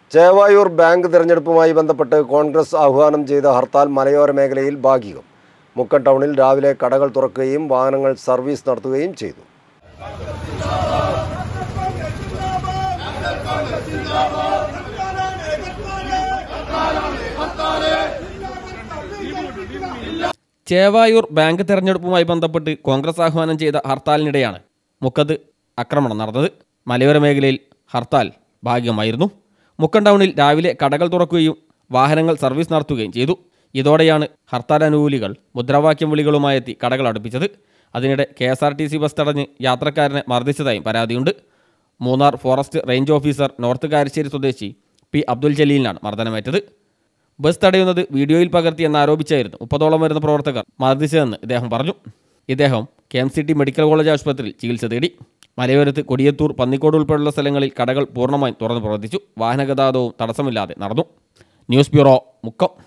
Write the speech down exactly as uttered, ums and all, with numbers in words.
Chevayur bank തെരഞ്ഞെടുപ്പുമായി ബന്ധപ്പെട്ട് കോൺഗ്രസ് ആഹ്വാനം ചെയ്ത ഹർത്താൽ മലയോര മേഖലയിൽ ഭാഗികം. മുക്കം ടൗണിൽ രാവിലെ കടകൾ തുറക്കുകയും വാഹനങ്ങൾ സർവീസ് നടത്തുകയും ചെയ്തു. ചേവായൂർ ബാങ്ക് തെരഞ്ഞെടുപ്പുമായി ബന്ധപ്പെട്ട് കോൺഗ്രസ് ആഹ്വാനം ചെയ്ത ഹർത്താലിനിടെയാണ് മുക്കത്ത് ആക്രമണം നടന്നത്. മലയോര മേഖലയിൽ ഹർത്താൽ ഭാഗികമായിരുന്നു. മുക്കം ടൗണിൽ രാവിലെ കടകൾ തുറക്കുകയും വാഹനങ്ങൾ സർവീസ് നടത്തുകയും ചെയ്തു. ഇതോടെയാണ് ഹർത്താൽ അനുകൂലികൾ മുദ്രാവാക്യം വിളികളുമായെത്തി കടകൾ അടുപ്പിച്ചത്. അതിനിടെ K S R T C bus തടഞ്ഞ് യാത്രക്കാരനെ മർദ്ദിച്ചതായും പരാതിയുണ്ട്. Munnar forest range officer north Karassery സ്വദേശി പി അബ്ദുൽ ജലീലിനാണ് മർദ്ദനമേറ്റത്. ബസ് തടയുന്നത് വീഡിയോയിൽ പകർത്തിയെന്നാരോപിച്ചായിരുന്നു മുപ്പതോളം വരുന്ന പ്രവർത്തകർ മർദ്ദിച്ചതെന്ന് ഇദ്ദേഹം പറഞ്ഞു. ഇദ്ദേഹം K M C T medical college ആശുപത്രിയിൽ ചികിത്സ തേടി. മലയോരത്ത് കൊടിയത്തൂർ, പന്നിക്കോട് ഉൾപ്പെടെയുള്ള സ്ഥലങ്ങളിൽ കടകൾ പൂർണ്ണമായും തുറന്നു പ്രവർത്തിച്ചു. വാഹനഗതാഗതവും തടസ്സമില്ലാതെ നടന്നു. News bureau, Mukkam.